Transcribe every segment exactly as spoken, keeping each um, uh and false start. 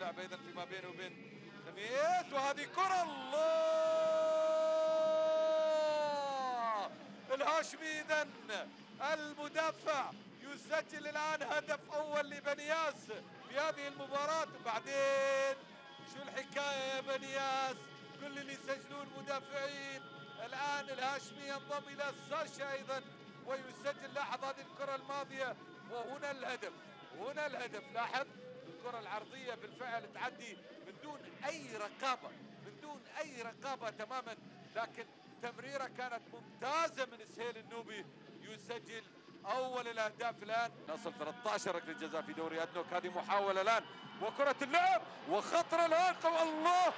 اللعب ايضا فيما بينه وبين خميس، وهذه كرة الله الهاشمي. اذا المدافع يسجل الان هدف اول لبنياس في هذه المباراة. بعدين شو الحكاية يا بنياس؟ كل اللي يسجلون مدافعين. الان الهاشمي ينضم الى ساشا ايضا ويسجل. لاحظ هذه الكرة الماضية وهنا الهدف، هنا الهدف. لاحظ الكرة العرضية بالفعل تعدي من دون اي رقابة، من دون اي رقابة تماما، لكن تمريرة كانت ممتازة من سهيل النوبي يسجل اول الاهداف. الان نصل ثلاثة عشر ركله جزاء في دوري ادنوك. هذه محاوله الان وكره اللعب وخطر الان. الله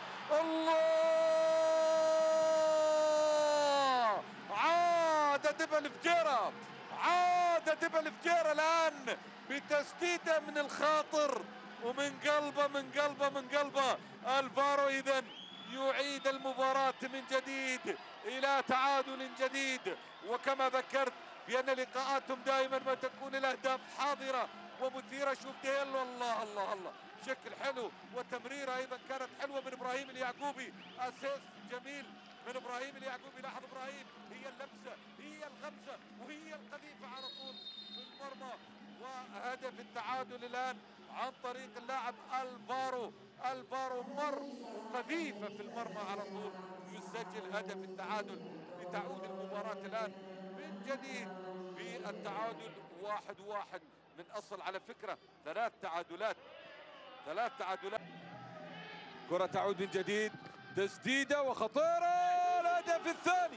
الله، عاد دبل فجيرة، عاد دبل فجيرة الان بتسديده من الخاطر ومن قلبه من قلبه من قلبه. الفارو اذا يعيد المباراة من جديد الى تعادل جديد. وكما ذكرت بان لقاءاتهم دائما ما تكون الاهداف حاضره ومثيره. شوف ديل، الله الله الله، شكل حلو وتمريره ايضا كانت حلوه من ابراهيم اليعقوبي. اسيست جميل من ابراهيم اليعقوبي. لاحظ ابراهيم، هي اللمسه، هي الغمزه، وهي القذيفه على طول في المرمى. وهدف التعادل الان عن طريق اللاعب الفارو. الفارو مر خفيفه في المرمى على طول يسجل هدف التعادل. لتعود المباراه الان من جديد بالتعادل واحد واحد من اصل على فكره ثلاث تعادلات، ثلاث تعادلات. كرة تعود من جديد، تسديده وخطيره، الهدف الثاني.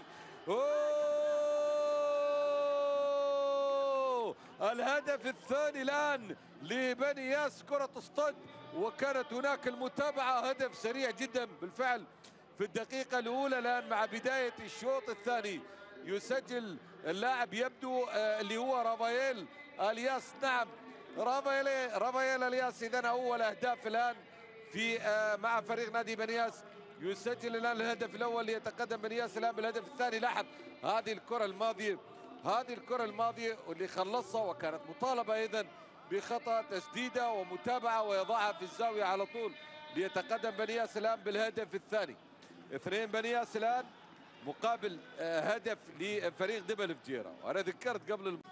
أوه! الهدف الثاني الان لبنياس، كرة تصطد وكانت هناك المتابعه. هدف سريع جدا بالفعل في الدقيقة الأولى الآن مع بداية الشوط الثاني. يسجل اللاعب يبدو آه اللي هو رافائيل الياس. نعم، رافائيل رافائيل الياس. إذن أول أهداف الآن في آه مع فريق نادي بنياس. يسجل الآن الهدف الأول ليتقدم بنياس الآن بالهدف الثاني. لاحظ هذه الكرة الماضية، هذه الكرة الماضية واللي خلصها وكانت مطالبة أيضا بخطأ، تسديدة ومتابعة ويضعها في الزاوية على طول ليتقدم بنياس الآن بالهدف الثاني. اثنين بنياس الان مقابل هدف لفريق دبل فجيرة. وانا ذكرت قبل الم...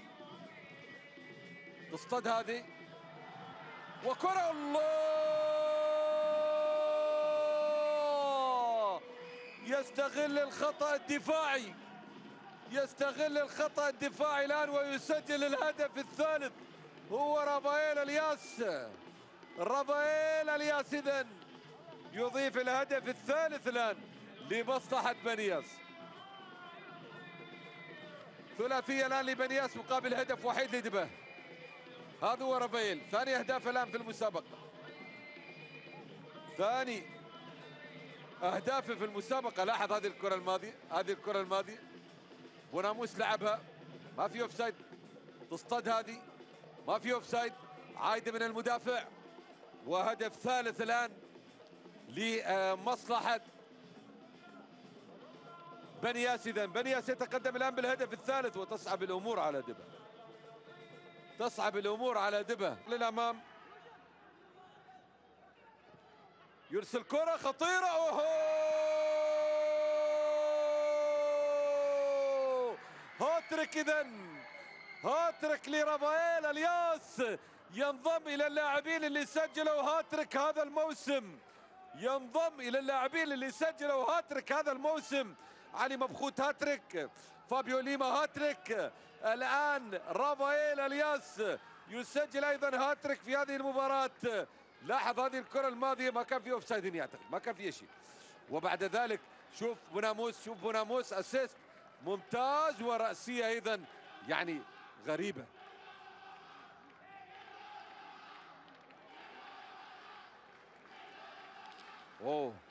تصطاد هذه وكرة الله، يستغل الخطأ الدفاعي، يستغل الخطأ الدفاعي الان ويسجل الهدف الثالث. هو رافائيل الياس، رافائيل الياس اذن يضيف الهدف الثالث الآن لمصلحة بنياس. ثلاثية الآن لبنياس مقابل هدف وحيد لدبه. هذا هو رافائيل، ثاني أهداف الآن في المسابقة، ثاني أهدافه في المسابقة. لاحظ هذه الكرة الماضية، هذه الكرة الماضية بوناموس لعبها ما في اوفسايد. تصطاد هذه ما في اوفسايد، عايدة من المدافع. وهدف ثالث الآن لمصلحة بنياس. إذن بنياس يتقدم الآن بالهدف الثالث وتصعب الأمور على دبه، تصعب الأمور على دبه. للأمام يرسل كرة خطيرة. أوهو، هاتريك إذن، هاتريك لرافائيل الياس، ينضم إلى اللاعبين اللي سجلوا هاتريك هذا الموسم، ينضم الى اللاعبين اللي سجلوا هاتريك هذا الموسم. علي مبخوت هاتريك، فابيو ليما هاتريك، الان رافائيل الياس يسجل ايضا هاتريك في هذه المباراة. لاحظ هذه الكرة الماضية ما كان في اوفسايد يعتقد، ما كان في شيء. وبعد ذلك شوف بوناموس، شوف بوناموس اسيست ممتاز ورأسية ايضا يعني غريبة. اوه